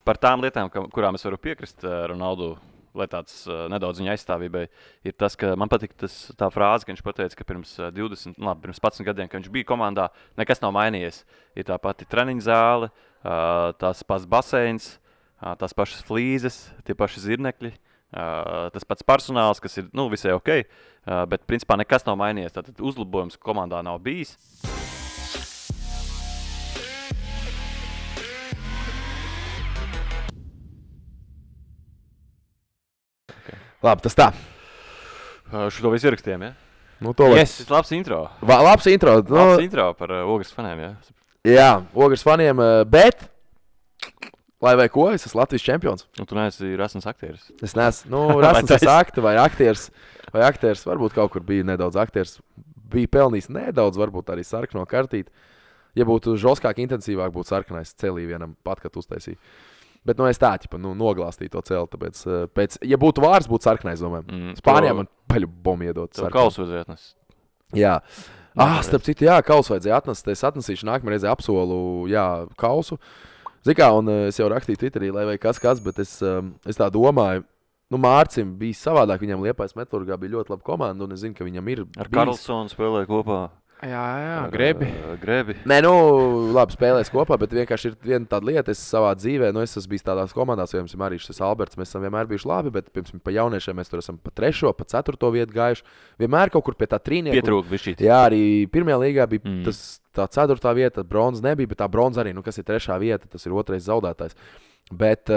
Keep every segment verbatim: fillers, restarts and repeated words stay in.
par tām lietām, ka, kurām es varu piekrist Ronaldu, lai tāds uh, nedaudz viņa aizstāvībai, ir tas, ka man patīk tas, tā frāze, ka viņš pateica, ka pirms divdesmit, labi, pirms padsmit gadiem, kad viņš bija komandā, nekas nav mainījies. Ir tā pati treniņa zāle, uh, tās pats baseins, uh, tās pašas flīzes, tie paši zirnekļi, uh, tas pats personāls, kas ir, nu, visai ok, uh, bet principā nekas nav mainījies. Tātad uzlabojums komandā nav bijis. Labi, tas tā. Uh, šo visu ierakstījām, ja? Nu, to lai... Yes, tas labs intro. Va, labs intro. Nu, labs intro par uh, Ogres faniem, ja? Jā, Ogres faniem, uh, bet, lai vai ko, es esmu Latvijas čempions. Un tu neesi Rasns aktieris. Es neesmu, nu, Rasns es akti vai aktieris, vai aktieris, varbūt kaut kur bija nedaudz aktieris, bija pelnījis nedaudz, varbūt arī sarkano kartīti. Ja būtu žoskāk, intensīvāk, būtu sarkanais celī vienam pat, kad uztaisīja. Bet nu, es tā, ķipa, nu, noglāstīju to celu, tāpēc, pēc, ja būtu vārds, būtu sarkanais, domāju. Mm, Spānijā man paļu bomu iedot. Tev kausu vajadzēja atnest. Jā. Ah, starp citu, jā, kausu vajadzēja atnest. Es atnesīšu nākamā reizē apsolu, jā, kausu. Zikā, un es jau rakstīju Twitterī, lai vai kas kas, bet es, es tā domāju, nu, Mārcim bija savādāk, viņam Liepājas Metalurgā bija ļoti laba komanda, un es zinu, ka viņam ir Ar Karlsonu spēlēja kopā. Jā, jā, grebi. Uh, grebi. Nē, nu, labi spēlēs kopā, bet vienkārši ir viena tāda lieta, es savā dzīvē, nu, es esmu bijis tādās komandās, jo mums ir arī šis Alberts, mēs esam vienmēr bijuši labi, bet pirms pa jauniešiem mēs tur esam pa trešo, pa ceturto vietu gājuši. Vienmēr kaut kur pie tā trīnieka. Pietrūk bišķīt. Jā, arī pirmajā līgā bija Mm. tas, tā ceturtā vieta, bronza nebija, bet tā bronza arī, nu, kas ir trešā vieta, tas ir otrais zaudētājs. Bet,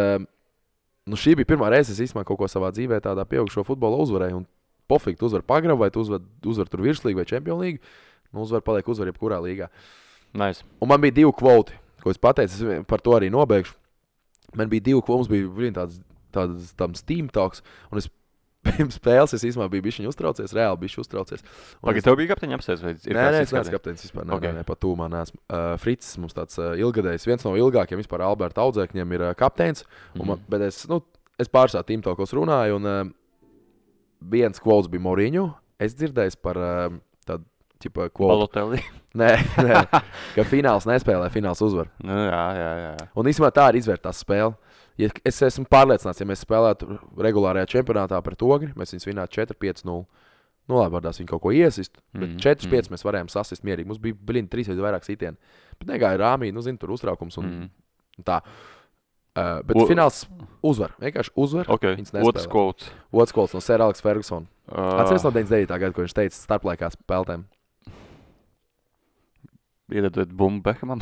nu, šī bija pirmā reize, es īstenībā kaut ko savā dzīvē tādā pieaugušo futbola uzvarēju, un pofīgi, tu uzvar pagrabu, vai tu uzvar, uzvar tur virslīgu vai čempionu līgu. Nu, uzvar paliek uzvar jebkurā līgā. Nice. Un man bija divi kvoti, ko es pateicu, es par to arī nobeigšu. Man bija divi kvoti, mums bija brīn, tāds, tāds tam Steam talks, un es pirms spēles es īstenībā biju bišķiņ uztraucies, reāli bišķi uztraucies. Pagaid, tev bija kapteiņa apsēs? Vai ir Nē, nē, es kāds neesmu kapteinis vispār, nē, Okay. nē, nē, pat tūmā neesmu. Uh, Frits, mums tāds uh, ilgadējs, viens no ilgākiem vispār Alberta audzēkņiem ir uh, kapteinis, un man, bet es, nu, es pārsā Steam talkos runāju, un uh, viens kvots bija Mourinho, es dzirdēju par uh, tādu, ķipa, kvotu. Balotelli. Nē, nē, ka fināls nespēlē, fināls uzvar. Nu, jā, jā, jā. Un īstenībā tā arī izvērtās spēle. Ja es esmu pārliecināts, ja mēs spēlētu regulārajā čempionātā pret Ogri, mēs viņus vinētu četri pieci nulle. Nu, labi, vārdās viņi kaut ko iesist, bet Mm, četri pieci mm. mēs varējām sasist mierīgi. Mums bija, blin, trīs vai vairāk sitieni. Bet negāja rāmī, nu, zini, tur uztraukums un, Mm. un tā. Uh, bet O- fināls uzvar, vienkārši uzvar. Ok, Viņas otrs nespēlē. quotes. Otrs kols no Sir Alex Ferguson. Uh, Atceries no deviņdesmit devītā gada, ko viņš teica starplaikā spēlēm. Iedodiet bumbu Beckhamam.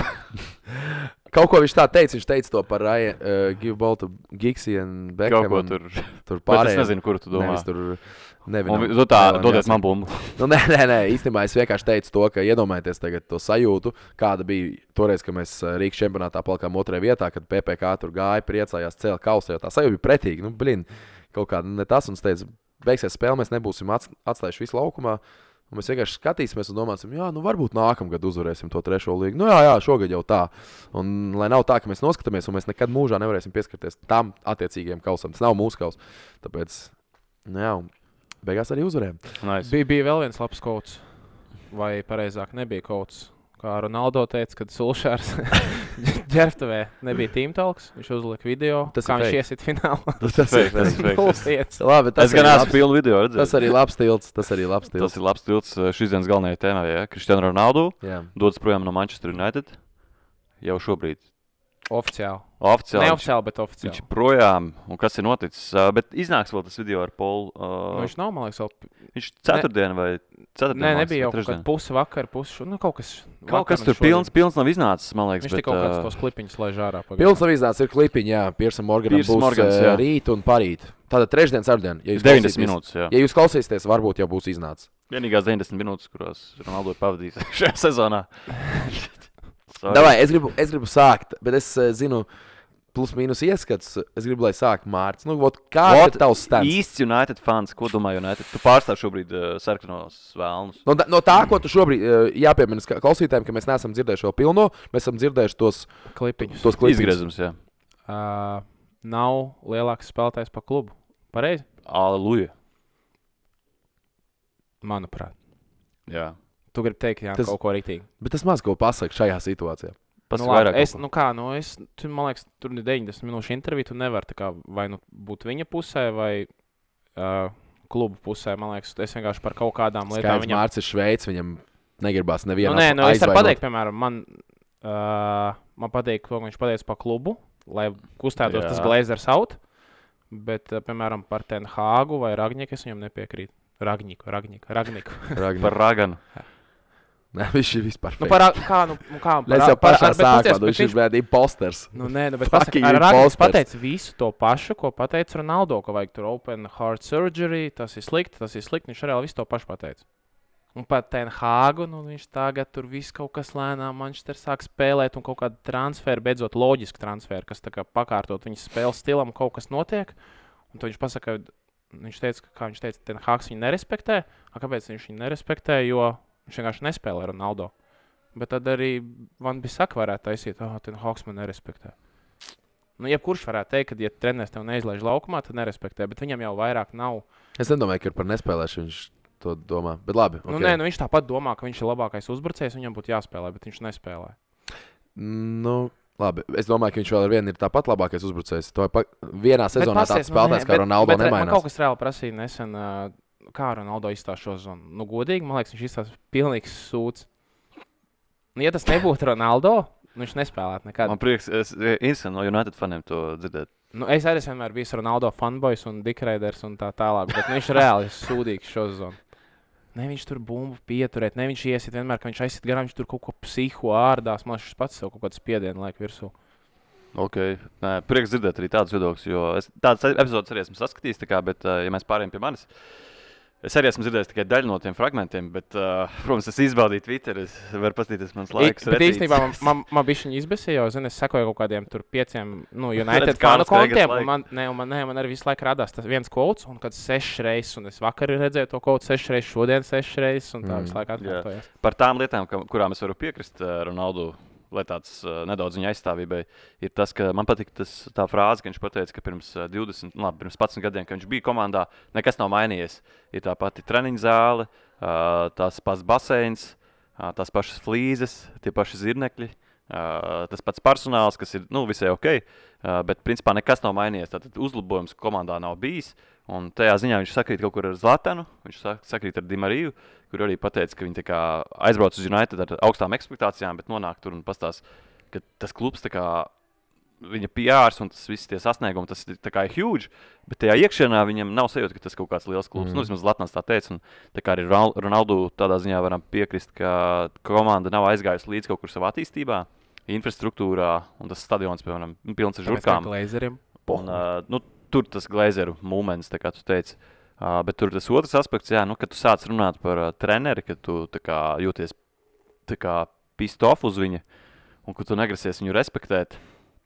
Kaut ko viņš tā teica, viņš teica to par Ryan, uh, Give Ball to Giggsy un Kaut Beckham. ko un tur. tur Bet es pārējiem. nezinu, kuru tu domā. Nevis tur Un, nevinam. nu tā, Spēlēm dodiet jāsaka. man bumbu. Nu, nē, nē, nē, īstenībā es vienkārši teicu to, ka iedomājieties tagad to sajūtu, kāda bija toreiz, kad mēs uh, Rīgas čempionātā palikām otrajā vietā, kad P P K tur gāja, priecājās, cēla kausu, jo tā sajūta bija pretīga. Nu, blin, kaut kāda ne tas, un es teicu, beigsies spēle, mēs nebūsim ats- atstājuši visu laukumā. Un mēs vienkārši skatīsimies un domāsim, jā, nu varbūt nākamgad uzvarēsim to trešo līgu. Nu jā, jā, šogad jau tā. Un lai nav tā, ka mēs noskatāmies un mēs nekad mūžā nevarēsim pieskarties tam attiecīgajiem kausam. Tas nav mūsu kaus. Tāpēc, nu jā, un beigās arī uzvarējām. Nice. Bija, bija vēl viens labs kauts. Vai pareizāk nebija kauts. Kā Ronaldo teica, kad Sulšārs ģērbtuvē nebija team talks. Viņš uzlika video, Tas kā ir viņš fake. iesit finālā. Tas ir fake, tas ir fake. Nulle pieci. Labi, tas Es gan arī esmu labs- pilnu video redzējis. Tas arī labs tilts. Tas arī labs tilts. Tas ir labs tilts šīs dienas galvenajai tēmai, ja? Cristiano Ronaldo Jā. dodas projām no Manchester United jau šobrīd. Oficiāli. Oficiāli. viņš- Neoficiāli, bet Viņš oficiāli. ir projām, un kas ir noticis? Uh, bet iznāks vēl tas video ar Polu. Nu, Uh, viņš nav, man liekas, vēl. viņš ceturtdien vai ceturtdien? Nē, man liekas, nebija jau vai kaut trešdien. kāda puse vakar, puse šo. Nu, kaut kas. Kaut kas vakar un tur šodien. pilns, pilns nav iznācis, man liekas. Viņš bet, tik kaut kāds uh, tos klipiņus laiž ārā. pagaidām. Pilns avīznāts ir klipiņi, jā, Piersam Morganam Piers būs Morgans, uh, jā. rīt un parīt. Tātad trešdien, ceturtdien. Ja jūs deviņdesmit klausīsieties- minūtes, jā. Ja jūs klausīsieties, varbūt jau būs iznācis. Vienīgās deviņdesmit minūtes, kurās Ronaldo ir pavadījis šajā sezonā. Sorry. Davai, es gribu, es gribu sākt, bet es uh, zinu, plus mīnus ieskats. Es gribu, lai sāk Mārcis. Nu, vot, kā Vot, ir tavs stāsts? Īsts United fans, ko domā United? Tu pārstāv šobrīd uh, sarkanos vēlnus. No, da- no tā, ko tu šobrīd uh, jāpiemina ska- klausītājiem, ka mēs neesam dzirdējuši vēl pilno, mēs esam dzirdējuši tos, Klipiņus. tos klipiņus. Izgriezums, jā. Uh, nav lielāks spēlētājs pa klubu. Pareizi? Aleluja. Manuprāt. Jā. Tu gribi teikt, jā, Tas- tas... kaut ko rītīgi. Bet tas maz ko pasaka šajā situācijā. Pasaka Nu, labi, vairāk. es, nu kā, nu es, tu, man liekas, tur ir deviņdesmit minūšu intervija, tu nevari tā kā vai nu būt viņa pusē, vai uh, klubu pusē, man liekas, es vienkārši par kaut kādām lietām Skaidrs, viņam... Mārcis ir Šveicis, viņam negribās nevienu Nu, nē, nu, es varu aizvainot. pateikt, piemēram, man, uh, man patīk, ko viņš pateica par klubu, lai kustētos Jā. tas Glazers out, bet, uh, piemēram, par Ten Hāgu vai Ragniku es viņam nepiekrītu. Ragniku, Ragniku, Ragniku. Ragnar. Par Raganu. Nē, viņš ir vispār Nu, par, kā, nu, nu, kā, par, Mēs jau par- pašā ar- bet sākumā, paties, nu, bet viņš ir viņš- vēl imposters. Nu, nē, nu, bet Fucking pasaka, ar Ragniks imposters. pateica visu to pašu, ko pateica Ronaldo, ka vajag tur open heart surgery, tas ir slikti, tas ir slikti, viņš arī visu to pašu pateica. Un pat Ten Hāgu, nu, viņš tagad tur viss kaut kas lēnām, Manchester sāk spēlēt un kaut kādu transferu, beidzot loģisku transferu, kas tā kā pakārtot viņas spēles stilam, kaut kas notiek. Un to viņš pasaka, viņš teica, ka, kā viņš teica, Ten Hāgs viņu nerespektē. A, kāpēc viņš viņu nerespektē? Jo viņš vienkārši nespēlē Ronaldo. Bet tad arī Van Bissaka varētu taisīt, ah, Ten Hāgs man nerespektē. Nu, jebkurš varētu teikt, ka, ja treneris tev neizlaiž laukumā, tad nerespektē, bet viņam jau vairāk nav. Es nedomāju, ka ir par nespēlēšanu viņš to domā. Bet labi. Nu, Okay. nē, nu, viņš tāpat domā, ka viņš ir labākais uzbrucējs, viņam būtu jāspēlē, bet viņš nespēlē. Nu, labi. Es domāju, ka viņš vēl ar vienu ir tāpat labākais uzbrucējs. To pa... vienā sezonā Bet tāds pasies, spēlētājs nē, kā bet- Ronaldo bet re- Man nemainās. kaut kas reāli prasīja nesen, ā, kā Ronaldo izstāsta šo zonu. Nu, godīgi, man liekas, viņš izstāsta pilnīgs sūds. Nu, ja tas nebūtu Ronaldo, nu, viņš nespēlētu nekad. Man prieks, es interesanti no United faniem to dzirdēt. Nu, es arī esmu vienmēr bijis Ronaldo fanboys un Dikraiders un tā tālāk, bet nu, viņš reāli ir sūdīgs šo zonu. Ne viņš tur bumbu pieturēt, ne viņš iesit vienmēr, ka viņš aizsit garām, viņš tur kaut ko psiho ārdās. Man šis pats sev kaut kādu spiedienu laik virsū. Okay. Nē, prieks dzirdēt arī tādus viedokļus, jo es tādas epizodes arī esmu saskatījis, tā kā, bet, uh, ja mēs pārējām pie manis, es arī esmu dzirdējis tikai daļu no tiem fragmentiem, bet, uh, protams, es izbaudīju Twitter, es varu paskatīties mans laiks. Bet īstenībā man, man, man bija viņa izbēsīja, jo, zini, es sekoju kaut kādiem tur pieciem, nu, United Redz, kādas fanu kontiem, laiks. un man, ne, un man, ne, man arī visu laiku radās tas viens quotes, un kad sešas reizes, un es vakar redzēju to quotes sešas reizes, šodien sešas reizes, un tā Mm, visu laiku atkārtojās. Par tām lietām, ka, kurām es varu piekrist uh, Ronaldu, lai tāds uh, nedaudz viņa aizstāvībai, ir tas, ka man patīk tas, tā frāze, ka viņš pateica, ka pirms uh, divdesmit, labi, pirms padsmit gadiem, kad viņš bija komandā, nekas nav mainījies. Ir tā pati treniņa zāle, uh, tās pats baseins, uh, tās pašas flīzes, tie paši zirnekļi, uh, tas pats personāls, kas ir nu, visai ok, uh, bet principā nekas nav mainījies. Tātad uzlabojums komandā nav bijis. Un tajā ziņā viņš sakrīt kaut kur ar Zlatanu, viņš sakrīt ar Di Mariju, kur arī pateica, ka viņi tā kā aizbrauc uz United ar augstām ekspektācijām, bet nonāk tur un pastāsta, ka tas klubs, tā kā viņa P Rs un tas viss tie sasniegumi, tas ir tā kā huge, bet tajā iekšienā viņam nav sajūta, ka tas kaut kāds liels klubs. Mm. Mm. Nu, vismaz Zlatans tā teica, un tā kā arī Ronal- Ronaldu tādā ziņā varam piekrist, ka komanda nav aizgājusi līdz kaut kur savā attīstībā, infrastruktūrā, un tas stadions, piemēram, pilns ar žurkām. Glazeriem. Un, uh, nu, tur tas glazeru moments, tā kā tu teici. Uh, bet tur tas otrs aspekts, jā, nu, kad tu sāc runāt par uh, treneri, kad tu tā kā, jūties tā kā pissed off uz viņa, un ka tu negrasies viņu respektēt.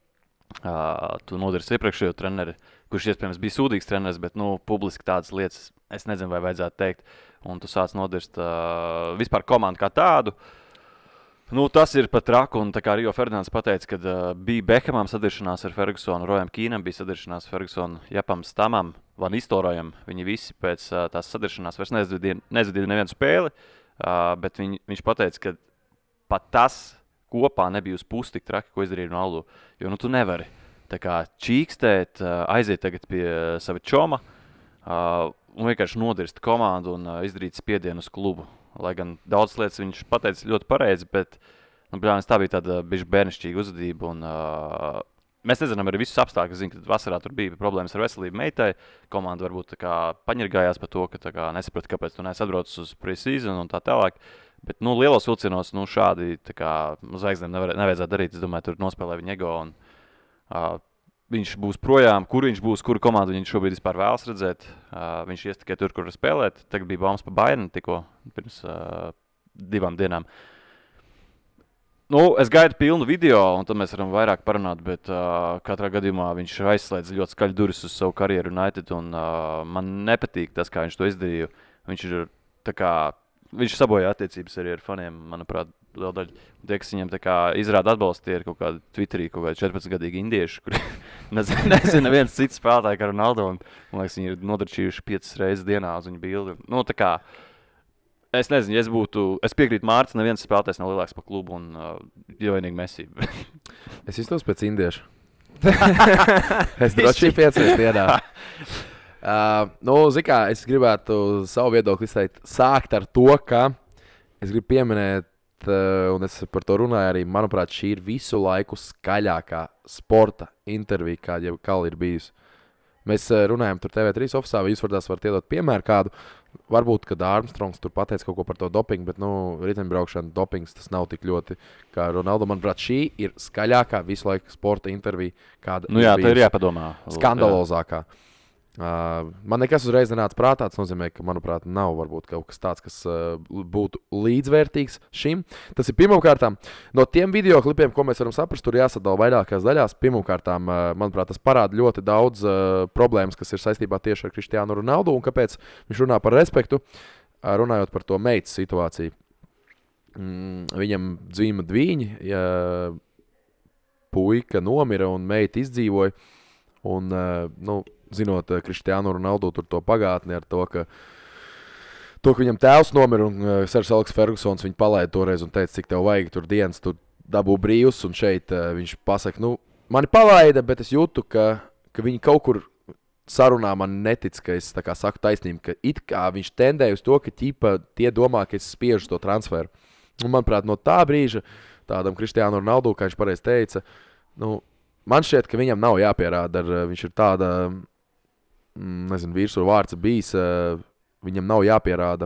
Uh, tu nodarīsi iepriekšējo treneri, kurš iespējams bija sūdīgs treneris, bet nu, publiski tādas lietas es nezinu, vai vajadzētu teikt. Un tu sāc nodarīt uh, vispār komandu kā tādu. Nu, tas ir pat traki, un tā kā Rio Ferdinands pateica, kad uh, bija Beckhamam sadiršanās ar Fergusonu, Rojam Kīnam bija sadiršanās ar Fergusonu, Japam Stamam, Van Nistelrojam. Viņi visi pēc uh, tās sadiršanās vairs nezvadīja nevienu spēli, uh, bet viņ, viņš pateica, ka pat tas kopā nebija uz pusi tik traki, ko izdarīja Ronaldo. Jo nu, tu nevari tā kā čīkstēt, uh, aiziet tagad pie uh, sava čoma uh, un vienkārši nodirst komandu un uh, izdarīt spiedienu uz klubu. Lai gan daudz lietas viņš pateica ļoti pareizi, bet nu, brāļ, tā bija tāda bišķi bērnišķīga uzvedība. Un, uh, mēs nezinām arī visus apstākļus. Zinu, ka vasarā tur bija problēmas ar veselību meitai. Komanda varbūt tā kā paņirgājās par to, ka tā kā nesaprata, kāpēc tu neesi atbraucis uz pre-season un tā tālāk. Bet nu, lielos vilcienos nu, šādi tā kā zvaigznēm nevar, nevajadzētu darīt. Es domāju, tur nospēlē viņa ego. Un, uh, viņš būs projām, kur viņš būs, kuru komandu viņš šobrīd vispār vēlas redzēt. Uh, viņš ies tikai tur, kur var spēlēt. Tagad bija baumas par Bayernu tikko pirms uh, divām dienām. Nu, es gaidu pilnu video, un tad mēs varam vairāk parunāt, bet uh, katrā gadījumā viņš aizslēdz ļoti skaļu durvis uz savu karjeru United, un uh, man nepatīk tas, kā viņš to izdarīja. Viņš ir tā kā, viņš sabojā attiecības arī ar faniem, manuprāt, liela daļa. Tie, kas viņam tā kā izrāda atbalstu, tie ir kaut kādi Twitterī, kaut kādi četrpadsmitgadīgi indieši, kuri nezinu, nezinu neviens cits spēlētāji kā Ronaldo, un man liekas, viņi ir nodarčījuši piecas reizes dienā uz viņu bildi. Nu, tā kā, Es nezinu, ja es būtu. Es piekrītu Mārcis, neviens spēlētājs nav lielāks par klubu un uh, jau vienīgi Messi. Es iztos pēc indiešu. Es droši vien piecreiz dienā. Uh, nu, zin kā, es gribētu savu viedokli izteikt. Sākt ar to, ka es gribu pieminēt, uh, un es par to runāju arī, manuprāt, šī ir visu laiku skaļākā sporta intervija, kāda jau kal ir bijusi. Mēs uh, runājam tur T V trīs ofisā, vai jūs varat varat iedot piemēru kādu. Varbūt, kad Armstrongs tur pateica kaut ko par to dopingu, bet, nu, riteņbraukšana dopings tas nav tik ļoti kā Ronaldo. Manuprāt, šī ir skaļākā visu laiku sporta intervija, kāda nu jā, tā ir jāpadomā. Skandalozākā. Uh, man nekas uzreiz nenāca prātā. Tas nozīmē, ka, manuprāt, nav varbūt kaut kas tāds, kas uh, būtu līdzvērtīgs šim. Tas ir pirmkārt no tiem video klipiem, ko mēs varam saprast, tur jāsadala vairākās daļās. Pirmkārt, uh, manuprāt, tas parāda ļoti daudz uh, problēmas, kas ir saistībā tieši ar Cristiano Ronaldo un kāpēc viņš runā par respektu, uh, runājot par to meitas situāciju. Mm, viņam dzīva dviņi, ja puika nomira un meita izdzīvoja. Un, uh, nu, zinot Cristiano Ronaldo tur to pagātni ar to, ka, to, ka viņam tēvs nomira un uh, Sers Aleks Fergusons viņu palaida toreiz un teica, cik tev vajag tur dienas, tu dabū brīvs, un šeit uh, viņš pasaka, nu, mani palaida, bet es jūtu, ka, ka viņi kaut kur sarunā man netic, ka es tā kā saku taisnību, ka it kā viņš tendēja uz to, ka ķipa tie domā, ka es spiežu to transferu. Un, manuprāt, no tā brīža tādam Cristiano Ronaldo, kā viņš pareiz teica, nu, man šķiet, ka viņam nav jāpierāda, ar, viņš ir tāda, nezinu, virsū vārds bijis, viņam nav jāpierāda.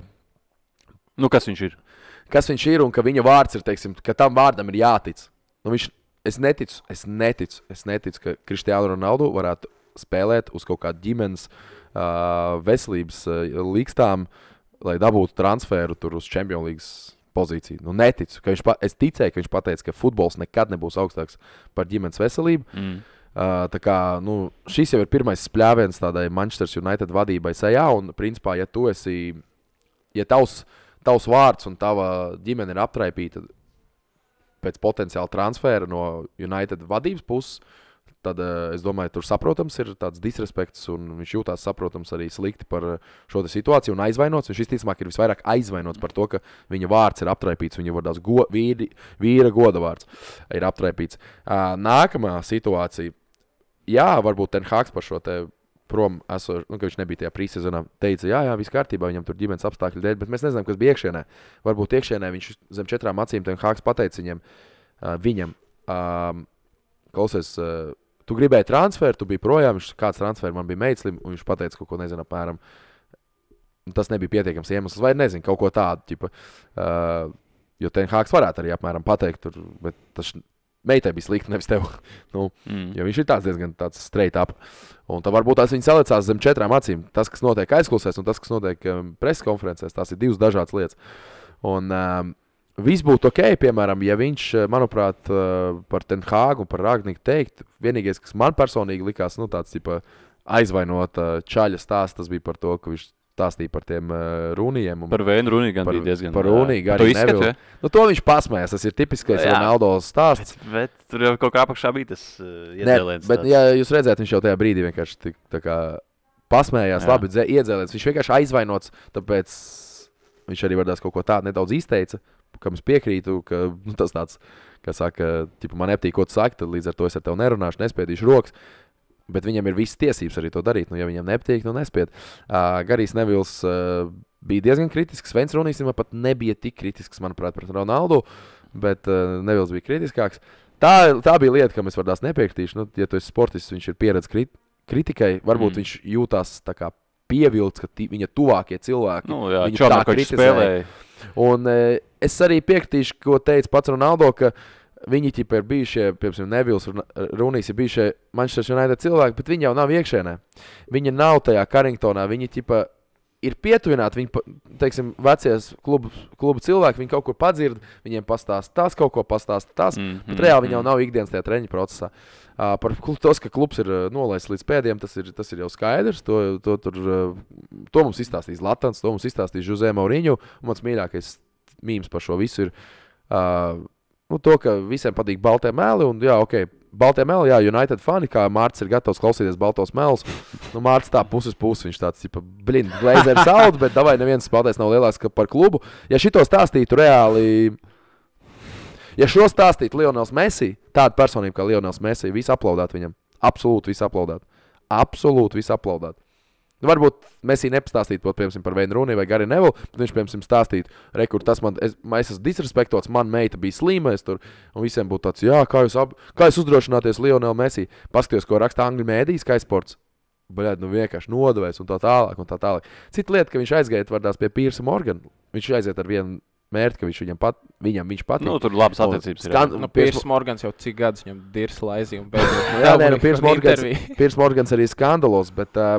Nu, kas viņš ir? Kas viņš ir un ka viņa vārds ir, teiksim, ka tam vārdam ir jātic. Nu, viņš, es neticu, es neticu, es neticu, ka Cristiano Ronaldo varētu spēlēt uz kaut kādu ģimenes uh, veselības uh, līkstām, lai dabūtu transferu tur uz Champions Leagues pozīciju. Nu, neticu. Ka viņš pa, es ticēju, ka viņš pateica, ka futbols nekad nebūs augstāks par ģimenes veselību. Mm. Uh, tā kā, nu, šis jau ir pirmais spļāviens tādai Manchester United vadībai sejā, un, principā, ja tu esi, ja tavs, tavs vārds un tava ģimene ir aptraipīta pēc potenciāla transfera no United vadības puses, tad, uh, es domāju, tur saprotams ir tāds disrespekts, un viņš jūtās saprotams arī slikti par šo situāciju un aizvainots. Viņš izticamāk ir visvairāk aizvainots par to, ka viņa vārds ir aptraipīts, viņa vārdās go, vīri, vīra goda vārds ir aptraipīts. Uh, nākamā situācija. Jā, varbūt Ten Hāgs par šo te prom esošu, nu, ka viņš nebija tajā prīsezonā, teica, jā, jā, viss kārtībā, viņam tur ģimenes apstākļu dēļ, bet mēs nezinām, kas bija iekšienē. Varbūt iekšienē viņš zem četrām acīm Ten Hāgs pateica viņam, uh, viņam uh, klausies, uh, tu gribēji transferu, tu biji projām, viņš kāds transfers man bija meitslim, un viņš pateica kaut ko, nezinu, apmēram, tas nebija pietiekams iemesls, vai nezinu, kaut ko tādu, ķipa, uh, jo Ten Hāgs varētu arī apmēram pateikt, tur, bet tas meitai bija slikti, nevis tev. Nu, mm. Jo viņš ir tāds diezgan tāds straight up. Un tā varbūt tās viņi salicās zem četrām acīm. Tas, kas notiek aizklausēs un tas, kas notiek um, preses konferencēs, tās ir divas dažādas lietas. Un um, viss būtu ok, piemēram, ja viņš, manuprāt, uh, par Ten Hāgu un par Rāgniku teikt, vienīgais, kas man personīgi likās, nu, tāds tipa aizvainot uh, čaļa stāsts, tas bija par to, ka viņš stāstīja par tiem uh, runījiem. Par Vēnu runī gan par, bija diezgan. Par runī gan arī Neville. Nu, to viņš pasmējās, tas ir tipiskais jā. Ronaldo stāsts. Bet, bet tur jau kaut kā apakšā bija tas uh, iedzēlēns. Bet, ja jūs redzētu, viņš jau tajā brīdī vienkārši tik, tā kā pasmējās, jā. Labi, dzē, iedzēlēns. Viņš vienkārši aizvainots, tāpēc viņš arī vardās kaut ko tādu nedaudz izteica, kam es piekrītu, ka nu, tas tāds, kā saka, tipa, man nepatīk, ko tu saki, tad līdz ar to es ar tevi nerunāšu, nespiedīšu rokas. Bet viņam ir visas tiesības arī to darīt. Nu, ja viņam nepatīk, nu nespied. Uh, Garijs Nevils uh, bija diezgan kritisks. Svens Runijs pat nebija tik kritisks, manuprāt, pret Ronaldu, bet uh, Nevils bija kritiskāks. Tā, tā bija lieta, kam es vardās nepiekritīšu. Nu, ja tu esi sportists, viņš ir pieredze krit kritikai, varbūt mm. viņš jūtās tā kā pievilts, ka tī, viņa tuvākie cilvēki nu, jā, viņu tā kritizēja. Un uh, es arī piekritīšu, ko teica pats Ronaldo, ka viņi ķipa ir bijušie, piemēram, Nevils un Runijs ir bijušie Manchester United cilvēki, bet viņi jau nav iekšēnē. Viņi nav tajā Carringtonā, viņi ķipa ir pietuvināti, viņi, teiksim, vecies klubu, klubu cilvēki, viņi kaut ko padzird, viņiem pastāst tas, kaut ko pastāst tas, mm, bet reāli mm, viņi jau nav ikdienas tajā treņa procesā. Uh, par tos, ka klubs ir uh, nolaists līdz pēdējiem, tas ir, tas ir jau skaidrs, to, to, tur, uh, to mums izstāstīs Latans, to mums izstāstīs José Mourinho, un mans mīļākais mīms par šo visu ir uh, nu, to, ka visiem patīk baltie mēli, un jā, ok, Baltie meli, jā, United fani, kā Mārcis ir gatavs klausīties Baltos melus. Nu, Mārcis tā puses puses, viņš tāds, tipa, blin, Glazers out, bet davai neviens spēlētājs nav lielāks par klubu. Ja šito stāstītu reāli, ja šo stāstītu Lionels Messi, tāda personība kā Lionels Messi, visi aplaudāt viņam. Absolūti visi aplaudāt. Absolūti visi aplaudāt. Nu, varbūt Messi nepastāstītu, piemēram, par Wayne Rooney vai Gary Neville, bet viņš, piemēram, stāstītu, rekur, tas man, es, es esmu disrespektots, man meita bija slima, es tur, un visiem būtu tāds, jā, kā jūs, ap, kā jūs uzdrošināties Lionel Messi, paskatījos, ko raksta Angļu mēdī, Sky Sports, baļādi, nu vienkārši nodevēs un tā tālāk, un tā tālāk. Cita lieta, ka viņš aizgāja vardās pie Piersa Morgan, viņš aiziet ar vienu mērķi, ka viņš viņam, pat, viņam viņš patīk. Nu, tur labas attiecības ir. Nu, Piersa Morgans jau cik gadus viņam dirs laizi un beidzot. Jā, nē, nu, Piersa Morgans, Piersa Morgans arī skandalos, bet... Uh,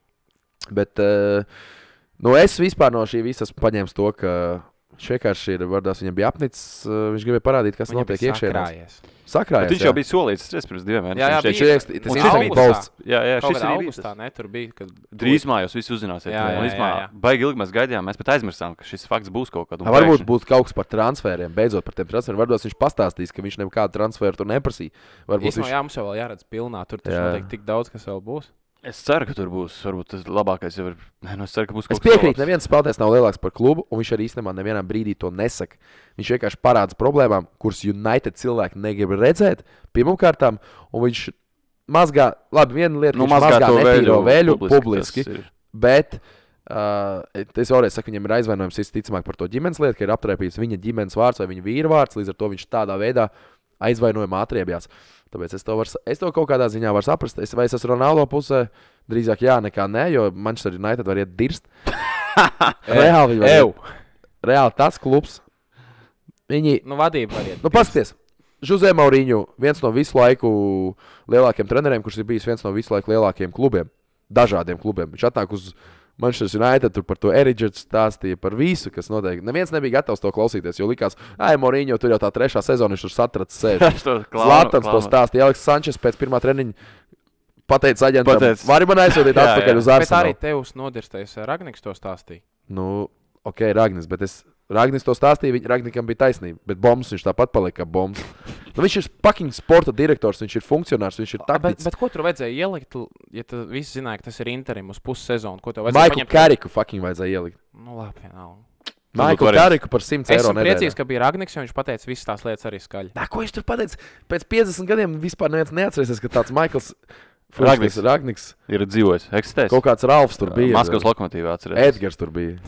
Bet uh, nu es vispār no šī visas paņēmu to, ka viņš vienkārši ir, vardās, viņam bija apnicis, uh, viņš gribēja parādīt, kas viņam notiek iekšēnē. Sakrājies. Viņš jau bija solīts, es pirms diviem mēnešiem. Jā, jā, viņš bija. Tas, tas ir bija balsts. Jā, jā, Kaut šis kādā arī augustā, ne, tur bija, kad... Drīzumā jūs visi uzzināsiet. Jā, jā, jā, jā. Baigi ilgi mēs gaidījām, mēs pat aizmirsām, ka šis fakts būs kaut kad. Varbūt būs kaut kas par transferiem, beidzot par tiem transferiem. Varbūt viņš pastāstīs, ka viņš nekādu transferu tur neprasīja. Varbūt Īsmā, viņš... jā, mums jau vēl jāredz pilnā, tur taču noteikti tik daudz, kas vēl būs. Es ceru, ka tur būs, varbūt tas labākais jau ir. Nē, nu es ceru, ka būs kaut kas. Es piekrītu, neviens spēlētājs nav lielāks par klubu, un viņš arī īstenībā nevienā brīdī to nesaka. Viņš vienkārši parāda problēmām, kuras United cilvēki negrib redzēt, pirmkārtām, un viņš mazgā, labi, viena lieta, nu, viņš mazgā, mazgā netīro vēļu publiski, publiski, bet uh, es vēlreiz saku, viņam ir aizvainojums visticamāk par to ģimenes lietu, ka ir aptraipīts viņa ģimenes vārds vai viņa vīra vārds, līdz ar to viņš tādā veidā aizvainojumā atriebjās. Tāpēc es to, var, es to kaut kādā ziņā varu saprast. Es, vai es esmu Ronaldo pusē? Drīzāk jā, nekā nē, jo Manchester United var iet dirst. Reāli viņi var iet. Reāli tas klubs. Viņi... Nu, vadība var iet. Nu, paskaties. Jose Mourinho, viens no visu laiku lielākiem treneriem, kurš ir bijis viens no visu laiku lielākiem klubiem. Dažādiem klubiem. Viņš atnāk uz Manchester United, tur par to Eriģerts stāstīja par visu, kas noteikti. Neviens nebija gatavs to klausīties, jo likās, ai, Mourinho, tur jau tā trešā sezona, viņš tur satracis sēž. Zlatans to stāstīja, Aleks Sančes pēc pirmā treniņa pateica aģentam, Pateic. vari man aizsūtīt atpakaļ uz Arsenalu. Bet arī tev uz nodirstēs Ragniks to stāstīja. Nu, ok, Ragnis, bet es, Ragnis to stāstīja, viņa, Ragnikam bija taisnība, bet bombs viņš tāpat palika kā bombs. Nu, viņš ir fucking sporta direktors, viņš ir funkcionārs, viņš ir taktiķis. Bet, bet ko tur vajadzēja ielikt, ja tu visi zināja, ka tas ir interim uz pussezonu? Ko tev vajadzēja Michael paņemt? Carricku fucking vajadzēja ielikt. Nu, labi, vienalga. Michael Carricku par simts Es eiro esmu nedēļā. priecīgs, ka bija Ragniks, jo viņš pateica visas tās lietas arī skaļi. Nā, ko viņš tur pateica? Pēc piecdesmit gadiem vispār neviens neatcerēsies, ka tāds Michaels Ragniks. Ragniks Ir dzīvojis, eksistēs. kaut kāds Ralfs tur bija. Maskavas lokomotīvā atcerēties. Edgars tur bija.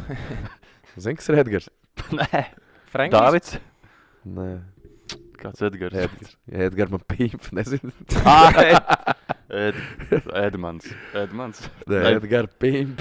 Zini, kas ir Edgars? Nē. Frankis? Dāvids? Nē. Kāds Edgars? Edgars. Edgars man pīp, nezinu. Ah, Ed, Ed, Edmans. Edmans. Nē, Edgars pīp.